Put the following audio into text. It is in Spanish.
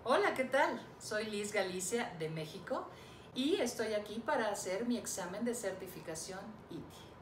Hola, ¿qué tal? Soy Liz Galicia de México y estoy aquí para hacer mi examen de certificación ITI.